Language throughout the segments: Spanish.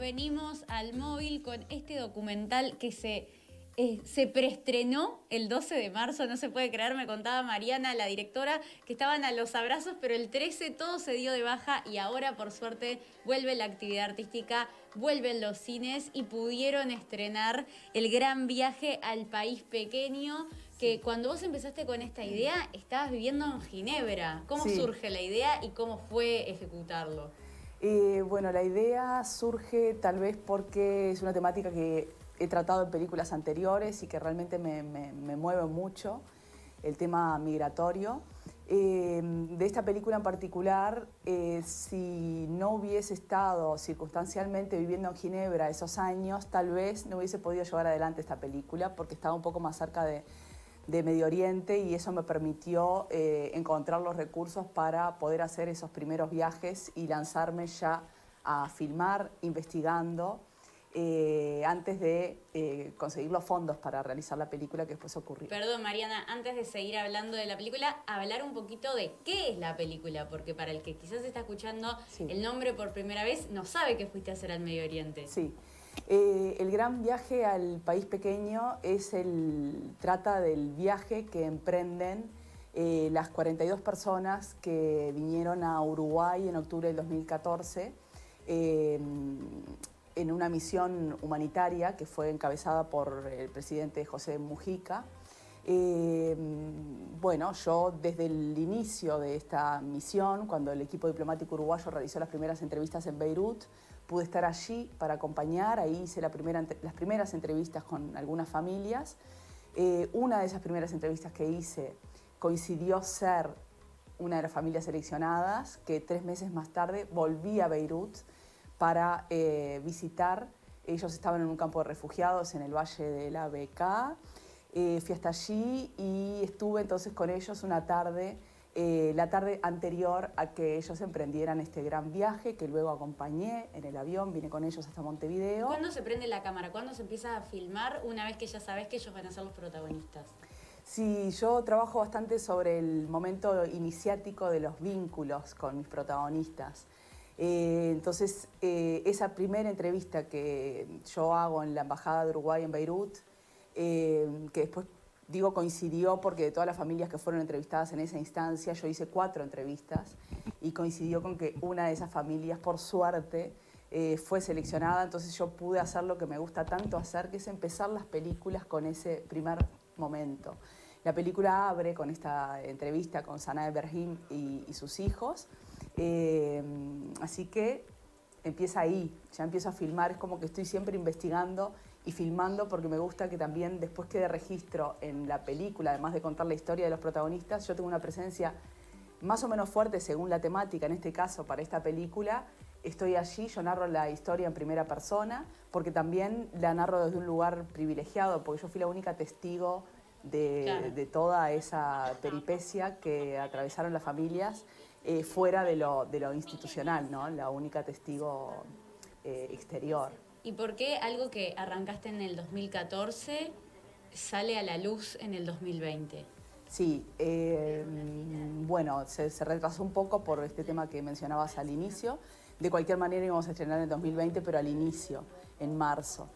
venimos al móvil con este documental que se preestrenó el 12 de marzo, no se puede creer, me contaba Mariana, la directora, que estaban a los abrazos, pero el 13 todo se dio de baja y ahora, por suerte, vuelve la actividad artística, vuelven los cines y pudieron estrenar El Gran Viaje al País Pequeño, que cuando vos empezaste con esta idea, estabas viviendo en Ginebra. ¿Cómo surge la idea y cómo fue ejecutarlo? Bueno, la idea surge tal vez porque es una temática que he tratado en películas anteriores y que realmente me mueve mucho, el tema migratorio. De esta película en particular, si no hubiese estado circunstancialmente viviendo en Ginebra esos años, tal vez no hubiese podido llevar adelante esta película porque estaba un poco más cerca de Medio Oriente y eso me permitió encontrar los recursos para poder hacer esos primeros viajes y lanzarme ya a filmar, investigando, antes de conseguir los fondos para realizar la película que después ocurrió. Perdón, Mariana, antes de seguir hablando de la película, hablar un poquito de qué es la película, porque para el que quizás está escuchando el nombre por primera vez, no sabe qué fuiste a hacer al Medio Oriente. Sí. El Gran Viaje al País Pequeño trata del viaje que emprenden las 42 personas que vinieron a Uruguay en octubre del 2014 en una misión humanitaria que fue encabezada por el presidente José Mujica. Bueno, yo desde el inicio de esta misión, cuando el equipo diplomático uruguayo realizó las primeras entrevistas en Beirut, pude estar allí para acompañar, ahí hice las primeras entrevistas con algunas familias. Una de esas primeras entrevistas que hice coincidió ser una de las familias seleccionadas, que 3 meses más tarde volví a Beirut para visitar. Ellos estaban en un campo de refugiados en el Valle de la Bekaa. Fui hasta allí y estuve entonces con ellos una tarde, la tarde anterior a que ellos emprendieran este gran viaje, que luego acompañé en el avión, vine con ellos hasta Montevideo. ¿Cuándo se prende la cámara? ¿Cuándo se empieza a filmar una vez que ya sabes que ellos van a ser los protagonistas? Sí, yo trabajo bastante sobre el momento iniciático de los vínculos con mis protagonistas. Entonces, esa primera entrevista que yo hago en la Embajada de Uruguay en Beirut, que después digo coincidió porque de todas las familias que fueron entrevistadas en esa instancia, yo hice 4 entrevistas y coincidió con que una de esas familias, por suerte, fue seleccionada, entonces yo pude hacer lo que me gusta tanto hacer, que es empezar las películas con ese primer momento. La película abre con esta entrevista con Sanaa Ebrahim y sus hijos, así que empieza ahí, ya empiezo a filmar, es como que estoy siempre investigando y filmando porque me gusta que también después quede registro en la película, además de contar la historia de los protagonistas, yo tengo una presencia más o menos fuerte según la temática, en este caso para esta película, estoy allí, yo narro la historia en primera persona, porque también la narro desde un lugar privilegiado, porque yo fui la única testigo de toda esa peripecia que atravesaron las familias fuera de lo institucional, ¿no? La única testigo exterior. ¿Y por qué algo que arrancaste en el 2014 sale a la luz en el 2020? Sí, bueno, se retrasó un poco por este tema que mencionabas al inicio. De cualquier manera íbamos a estrenar en el 2020, pero al inicio, en marzo.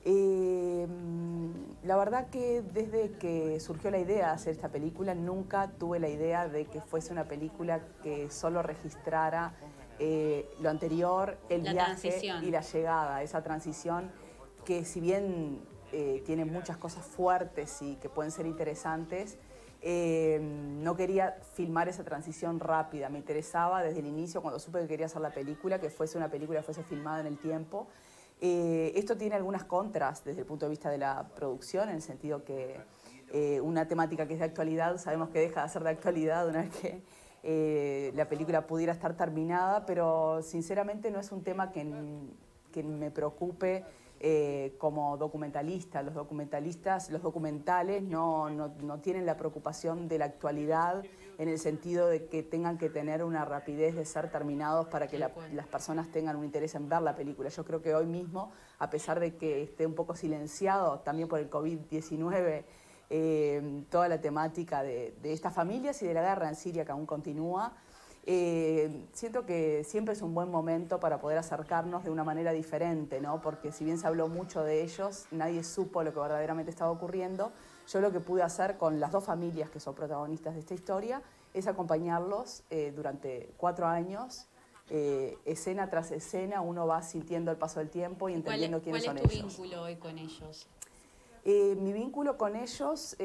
La verdad que desde que surgió la idea de hacer esta película, nunca tuve la idea de que fuese una película que solo registrara lo anterior, el viaje y la llegada, esa transición que si bien tiene muchas cosas fuertes y que pueden ser interesantes, no quería filmar esa transición rápida, me interesaba desde el inicio cuando supe que quería hacer la película, que fuese una película que fuese filmada en el tiempo. Esto tiene algunas contras desde el punto de vista de la producción, en el sentido que una temática que es de actualidad, sabemos que deja de ser de actualidad una vez que la película pudiera estar terminada, pero sinceramente no es un tema que me preocupe como documentalista. Los documentales no tienen la preocupación de la actualidad en el sentido de que tengan que tener una rapidez de ser terminados para que las personas tengan un interés en ver la película. Yo creo que hoy mismo, a pesar de que esté un poco silenciado también por el COVID-19, toda la temática de estas familias y de la guerra en Siria que aún continúa, Siento que siempre es un buen momento para poder acercarnos de una manera diferente, ¿no? Porque si bien se habló mucho de ellos, nadie supo lo que verdaderamente estaba ocurriendo. Yo lo que pude hacer con las dos familias que son protagonistas de esta historia es acompañarlos durante 4 años, escena tras escena, uno va sintiendo el paso del tiempo y entendiendo quiénes son ellos. ¿Cuál es tu vínculo hoy con ellos? Mi vínculo con ellos,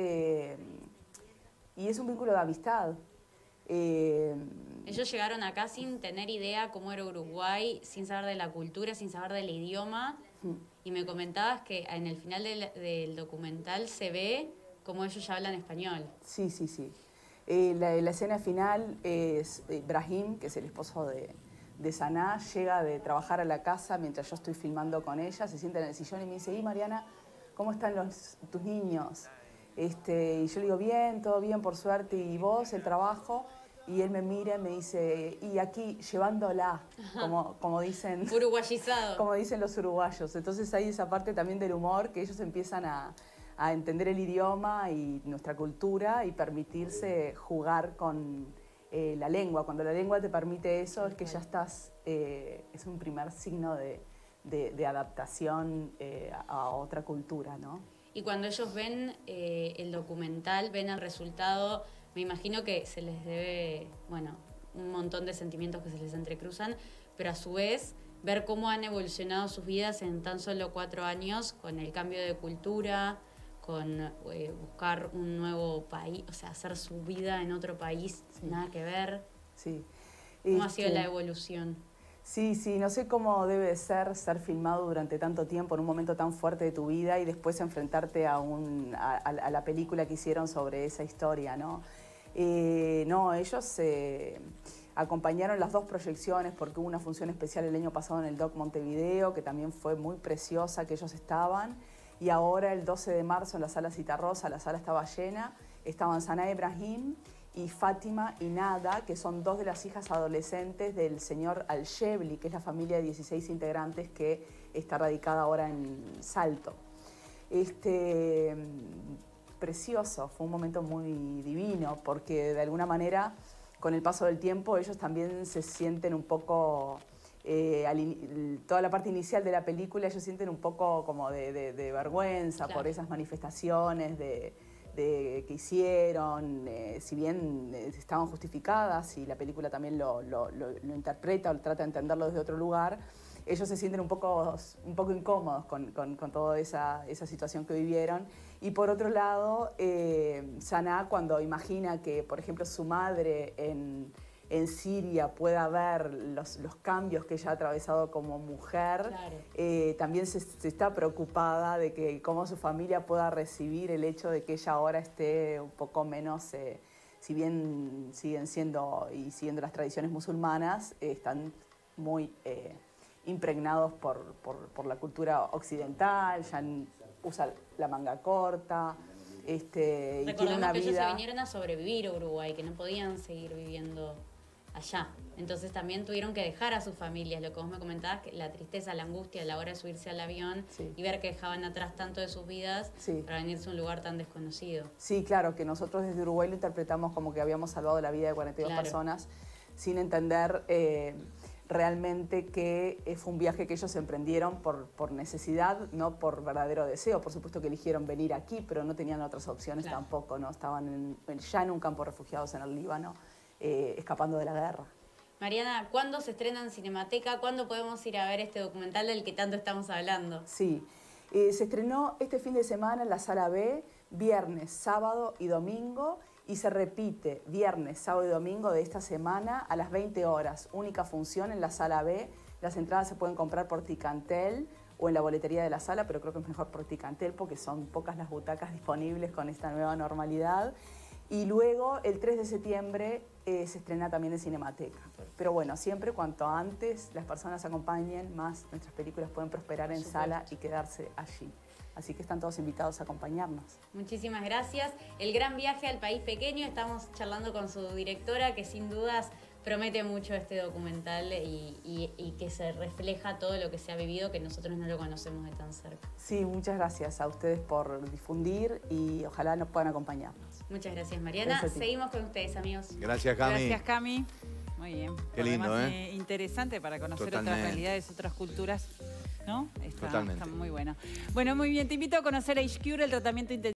y es un vínculo de amistad. Ellos llegaron acá sin tener idea cómo era Uruguay, sin saber de la cultura, sin saber del idioma. Y me comentabas que en el final del documental se ve cómo ellos ya hablan español. Sí, sí, sí. La escena final es Brahim, que es el esposo de Saná, llega de trabajar a la casa mientras yo estoy filmando con ella, se sienta en el sillón y me dice, Mariana, ¿cómo están tus niños? Y yo le digo, bien, todo bien, por suerte, ¿y vos, el trabajo? Y él me mira y me dice, y aquí, llevándola, como dicen... Uruguayizado. Como dicen los uruguayos. Entonces hay esa parte también del humor, que ellos empiezan a entender el idioma y nuestra cultura y permitirse jugar con la lengua. Cuando la lengua te permite eso, es que ya estás... es un primer signo de adaptación a otra cultura, ¿no? Y cuando ellos ven el documental, ven el resultado, me imagino que se les debe, bueno, un montón de sentimientos que se les entrecruzan, pero a su vez ver cómo han evolucionado sus vidas en tan solo 4 años con el cambio de cultura, con buscar un nuevo país, o sea, hacer su vida en otro país, sí. Nada que ver. Sí. ¿Cómo ha sido la evolución? Sí, sí, no sé cómo debe ser filmado durante tanto tiempo en un momento tan fuerte de tu vida y después enfrentarte a la película que hicieron sobre esa historia, ¿no? No, ellos acompañaron las 2 proyecciones porque hubo una función especial el año pasado en el Doc Montevideo, que también fue muy preciosa, que ellos estaban, y ahora el 12 de marzo en la Sala Citarrosa, la sala estaba llena, estaban Saná Ibrahim y Fátima y Nada, que son 2 de las hijas adolescentes del señor Al-Shebli, que es la familia de 16 integrantes que está radicada ahora en Salto. Precioso, fue un momento muy divino, porque de alguna manera, con el paso del tiempo, ellos también se sienten un poco... toda la parte inicial de la película, ellos sienten un poco como de vergüenza, claro, por esas manifestaciones que hicieron, si bien estaban justificadas y la película también lo interpreta o trata de entenderlo desde otro lugar, ellos se sienten un poco incómodos con toda esa situación que vivieron. Y por otro lado, Saná, cuando imagina que, por ejemplo, su madre en Siria pueda ver los cambios que ella ha atravesado como mujer, claro, también se está preocupada de que cómo su familia pueda recibir el hecho de que ella ahora esté un poco menos, si bien siguen siendo y siguiendo las tradiciones musulmanas, están muy impregnados por la cultura occidental, ya usa la manga corta. Y tiene una que vida... ellos se vinieron a sobrevivir a Uruguay, que no podían seguir viviendo allá. Entonces también tuvieron que dejar a sus familias, lo que vos me comentabas, que la tristeza, la angustia a la hora de subirse al avión, sí, y ver que dejaban atrás tanto de sus vidas, sí, para venirse a un lugar tan desconocido. Sí, claro, que nosotros desde Uruguay lo interpretamos como que habíamos salvado la vida de 42 claro, personas, sin entender realmente que fue un viaje que ellos emprendieron por necesidad, no por verdadero deseo. Por supuesto que eligieron venir aquí, pero no tenían otras opciones claro, tampoco, ¿no? Estaban ya en un campo de refugiados en el Líbano, escapando de la guerra. Mariana, ¿cuándo se estrena en Cinemateca? ¿Cuándo podemos ir a ver este documental del que tanto estamos hablando? Sí, se estrenó este fin de semana en la Sala B, viernes, sábado y domingo, y se repite viernes, sábado y domingo de esta semana a las 20 horas. Única función en la Sala B. Las entradas se pueden comprar por Ticantel o en la boletería de la sala, pero creo que es mejor por Ticantel porque son pocas las butacas disponibles con esta nueva normalidad. Y luego, el 3 de septiembre, se estrena también en Cinemateca. Pero bueno, siempre cuanto antes las personas acompañen, más nuestras películas pueden prosperar en sala y quedarse allí. Así que están todos invitados a acompañarnos. Muchísimas gracias. El gran viaje al país pequeño. Estamos charlando con su directora, que sin dudas promete mucho este documental y que se refleja todo lo que se ha vivido, que nosotros no lo conocemos de tan cerca. Sí, muchas gracias a ustedes por difundir y ojalá nos puedan acompañarnos. Muchas gracias, Mariana. Seguimos con ustedes, amigos. Gracias, Cami. Gracias, Cami. Muy bien. Qué lindo, además, interesante para conocer Totalmente. otras realidades, otras culturas, ¿no? Totalmente. Está muy bueno. Bueno, muy bien. Te invito a conocer HCure, el tratamiento intensivo